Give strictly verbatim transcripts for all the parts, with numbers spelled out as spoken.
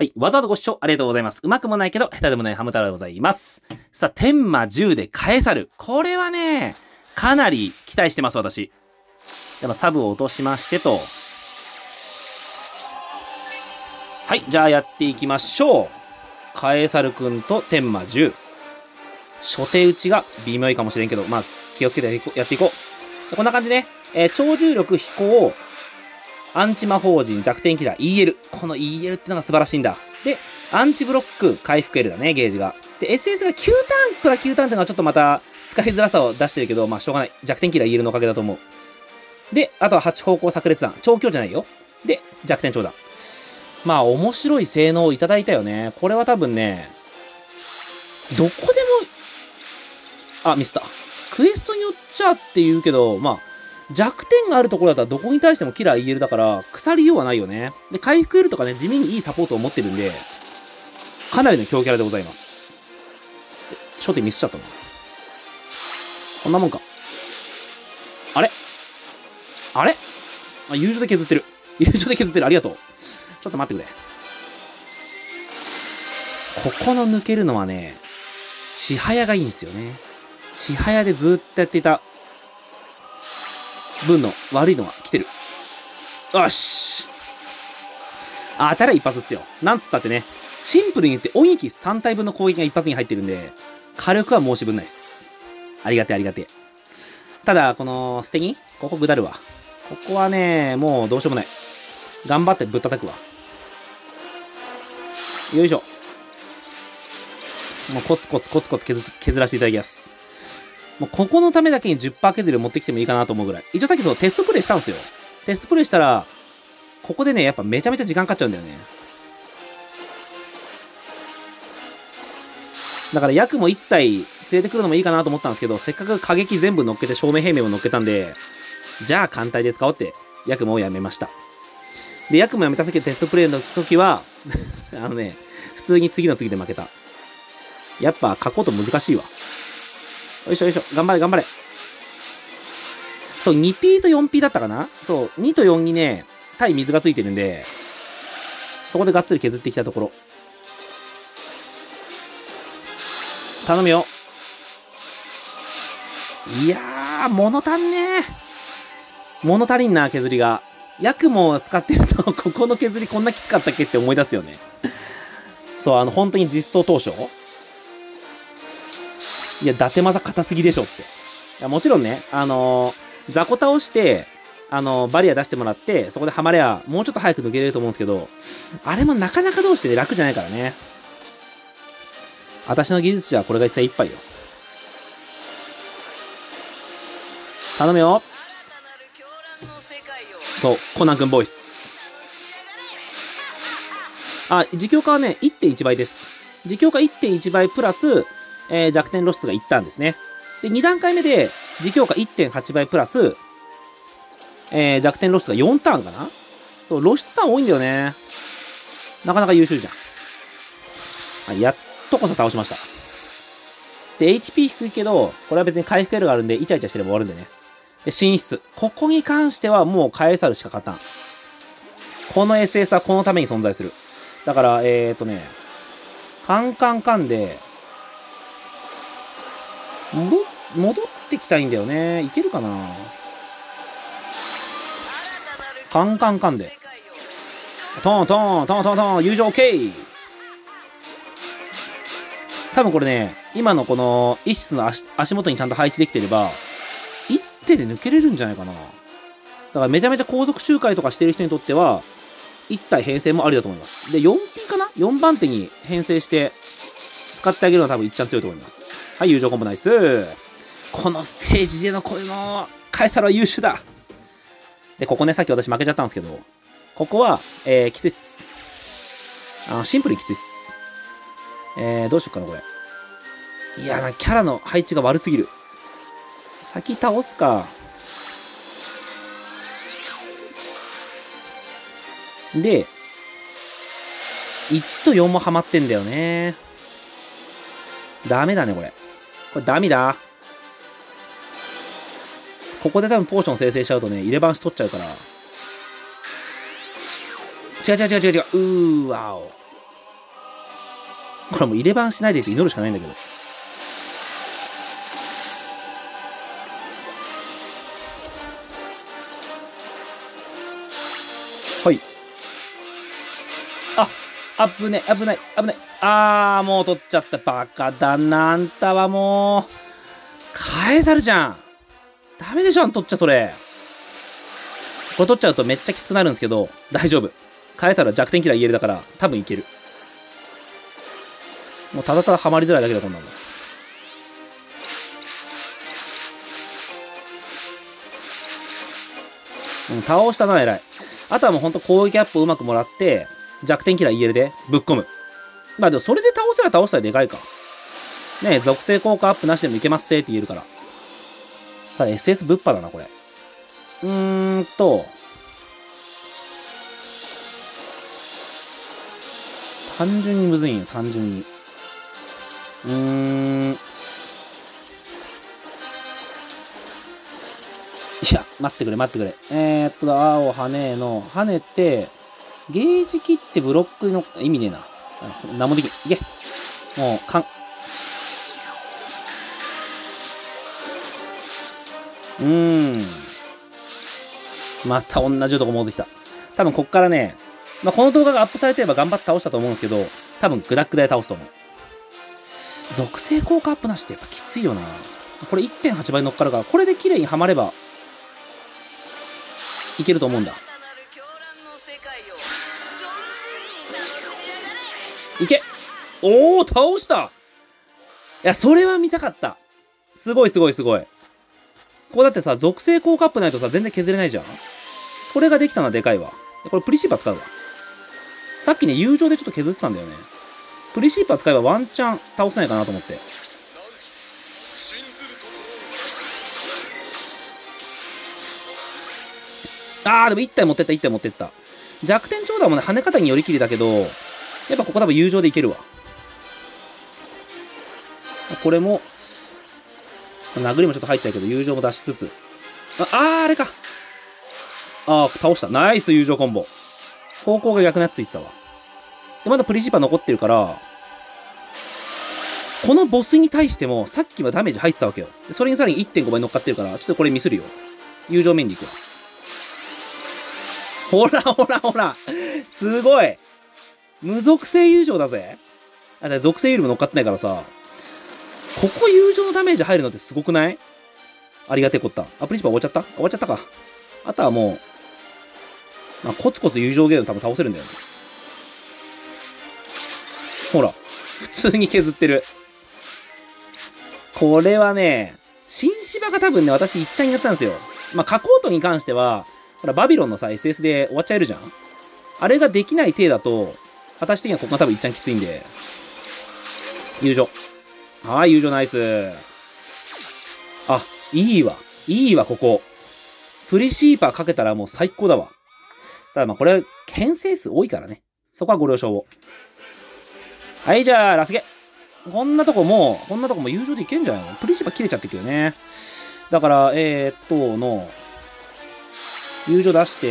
はい。わざわざご視聴ありがとうございます。うまくもないけど、下手でもないハム太郎でございます。さあ、天魔じゅうでカエサル。これはね、かなり期待してます、私。でも、サブを落としましてと。はい。じゃあ、やっていきましょう。カエサルくんと天魔じゅう。初手打ちが微妙いかもしれんけど、まあ、気をつけてやっていこう。こんな感じね。えー、超重力飛行、アンチ魔法陣、弱点キラー、イーエル。この イーエル ってのが素晴らしいんだ。で、アンチブロック、回復 L だね、ゲージが。で、エスエス がきゅうターンプラきゅうターンってのはちょっとまた使いづらさを出してるけど、まあしょうがない。弱点キラー イーエル のおかげだと思う。で、あとははち方向炸裂弾。超強じゃないよ。で、弱点長弾。まあ面白い性能をいただいたよね。これは多分ね、どこでも、あ、ミスった。クエストによっちゃって言うけど、まあ、弱点があるところだったらどこに対してもキラー イーエル だから腐りようはないよね。で、回復 L とかね、地味にいいサポートを持ってるんで、かなりの強キャラでございます。初手ミスっちゃったな。こんなもんか。あれあれあ、友情で削ってる。友情で削ってる。ありがとう。ちょっと待ってくれ。ここの抜けるのはね、支早がいいんですよね。支早でずっとやっていた分の悪いのが来てる。よし。あ、当たりゃ一発っすよ。なんつったってね、シンプルに言って音域さん体分の攻撃が一発に入ってるんで、火力は申し分ないっす。ありがてありがて。ただ、この捨てにここ下るわ。ここはね、もうどうしようもない。頑張ってぶったたくわ。よいしょ。もうコツコツコツコツ 削, 削らせていただきます。もうここのためだけに じゅっパーセント 削りを持ってきてもいいかなと思うぐらい。一応さっきそのテストプレイしたんですよ。テストプレイしたら、ここでね、やっぱめちゃめちゃ時間かかっちゃうんだよね。だから、ヤクもいち体連れてくるのもいいかなと思ったんですけど、せっかく過激全部乗っけて、照明平面も乗っけたんで、じゃあ艦隊で使おうって、ヤクもをやめました。で、ヤクもやめた時テストプレイの時は、あのね、普通に次の次で負けた。やっぱ、書こうと難しいわ。よいしょよいしょ。頑張れ頑張れ。そう、にピー と よんピー だったかな。そう、にとよんにね、対水がついてるんで、そこでがっつり削ってきたところ。頼むよ。いやー、物足んねー。物足りんな、削りが。ヤクモを使ってると、ここの削りこんなきつかったっけって思い出すよね。そう、あの、本当に実装当初。いや、伊達技硬すぎでしょって。いや、もちろんね、あのー、雑魚倒して、あのー、バリア出してもらって、そこでハマれば、もうちょっと早く抜けれると思うんですけど、あれもなかなかどうしてね、楽じゃないからね。私の技術者はこれが精一杯よ。頼むよ。そう、コナン君ボイス。あ、自強化はね、いってんいち 倍です。自強化 いってんいち 倍プラス、えー、弱点露出がいちターンですね。で、に段階目で、自強化 いってんはち 倍プラス、えー、弱点露出がよんターンかな。そう、露出ターン多いんだよね。なかなか優秀じゃん。あ、やっとこそ倒しました。で、エイチピー 低いけど、これは別に回復 L があるんで、イチャイチャしてれば終わるんでね。で、進出。ここに関してはもうカエサルしか勝たん。この エスエス はこのために存在する。だから、えーとね、カンカンカンで、戻、戻ってきたいんだよね。いけるかな。カンカンカンで。トントントントントン、友情 OK。多分これね、今のこのイシスの 足, 足元にちゃんと配置できてれば、一手で抜けれるんじゃないかな。だからめちゃめちゃ後続周回とかしてる人にとっては、一体編成もありだと思います。で、よんピー かな ?よん 番手に編成して使ってあげるのは多分一番強いと思います。はい、友情コンボナイス。このステージでのこのカエサルは優秀だ。で、ここね、さっき私負けちゃったんですけど、ここは、えー、きついっす。あの、シンプルにきついっす。えー、どうしよっかな、これ。いやな、キャラの配置が悪すぎる。先倒すか。で、いちとよんもハマってんだよね。ダメだね、これ。これダメだ。ここで多分ポーション生成しちゃうとね、入れ番し取っちゃうから。違う違う違う違う違う。うーわお。 これもう入れ番しないでって祈るしかないんだけど。はい。あ、危ね、危ない、危ない。あー、もう取っちゃった。バカだな、あんたはもう。カエサルじゃん。ダメでしょ、あん取っちゃそれ。これ取っちゃうとめっちゃきつくなるんですけど、大丈夫。カエサルは弱点キラー言えるだから、多分いける。もうただただハマりづらいだけだ、こんなの。うん、倒したのは偉い。あとはもうほんと攻撃アップをうまくもらって、弱点キラーイエルでぶっ込む。まあでもそれで倒せば倒したらでかいか。ねえ、属性効果アップなしでもいけますせって言えるから。ただ エスエス ぶっぱだな、これ。うーんと。単純にむずいんよ、単純に。うーん。いや、待ってくれ、待ってくれ。えー、っと、青跳ねの、跳ねて、ゲージ切ってブロックの、意味ねえな。何もできん。いけ。もう、かん。うーん。また同じとこ戻ってきた。多分こっからね、まあ、この動画がアップされてれば頑張って倒したと思うんですけど、多分グダッグダで倒すと思う。属性効果アップなしってやっぱきついよな。これ いってんはち 倍乗っかるから、これで綺麗にはまれば、いけると思うんだ。いけ。おお、倒した。いや、それは見たかった。すごいすごいすごい。ここだってさ、属性効果アップないとさ、全然削れないじゃん。それができたのはでかいわ。これプリシーパー使うわ。さっきね、友情でちょっと削ってたんだよね。プリシーパー使えばワンチャン倒せないかなと思って。あー、でもいち体持ってった、いち体持ってった。弱点長打もね、跳ね方によりきりだけど、やっぱここ多分友情でいけるわ。これも、殴りもちょっと入っちゃうけど、友情も出しつつ。あ、あー、あれか。あー、倒した。ナイス友情コンボ。方向が逆のやつついてたわ。で、まだプリシーパー残ってるから、このボスに対しても、さっきはダメージ入ってたわけよ。それにさらに いってんご 倍乗っかってるから、ちょっとこれミスるよ。友情面に行くわ。ほらほらほら。すごい。無属性友情だぜ。あ、だ属性よりも乗っかってないからさ。ここ友情のダメージ入るのってすごくない？ありがてえこった。あ、プリシパー終わっちゃった？終わっちゃったか。あとはもう、まあ、コツコツ友情ゲーム多分倒せるんだよね。ほら。普通に削ってる。これはね、新芝が多分ね、私いっちゃんにやったんですよ。まあ、カコートに関しては、ほら、バビロンのさ、エスエス で終わっちゃえるじゃん。あれができない体だと、私的にはここが多分いっちゃんきついんで。友情。はい、友情ナイス。あ、いいわ。いいわ、ここ。プリシーパーかけたらもう最高だわ。ただまあこれ、牽制数多いからね。そこはご了承を。はい、じゃあ、ラスゲ。こんなとこもう、こんなとこも友情でいけんじゃないの？プリシーパー切れちゃってるけどね。だから、えー、っと、の、友情出して、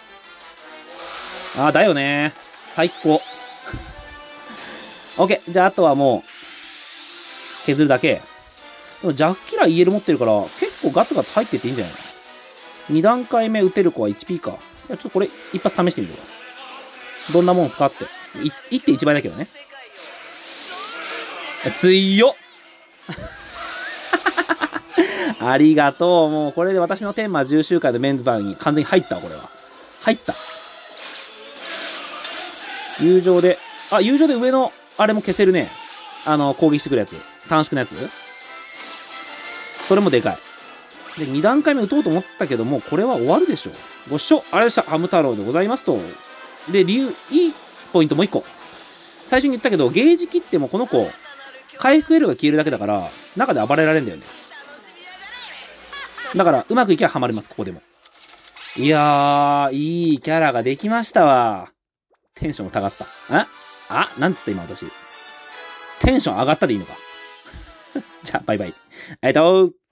ああ、だよね。最高。OK。じゃあ、あとはもう、削るだけ。でも、ジャックキラー イーエル 持ってるから、結構ガツガツ入ってっていいんじゃないの？ に 段階目打てる子は いちピー か。いや、ちょっとこれ、一発試してみるわ。どんなもんすかって。いってんいち 倍だけどね。強っありがとう。もう、これで私の天魔じゅう周回のメンバーに完全に入ったわ、これは。入った。友情で、あ、友情で上の、あれも消せるね。あの、攻撃してくるやつ。短縮のやつ。それもでかい。で、に段階目打とうと思ったけども、これは終わるでしょう。ご視聴ありがとうございました。ハム太郎でございますと。で、理由、いいポイントもう一個。最初に言ったけど、ゲージ切ってもこの子、回復 L が消えるだけだから、中で暴れられるんだよね。だから、うまくいけばハマります、ここでも。いやー、いいキャラができましたわ。テンションが上がった。ああなんつった今私。テンション上がったでいいのか。じゃあ、バイバイ。ありがとう。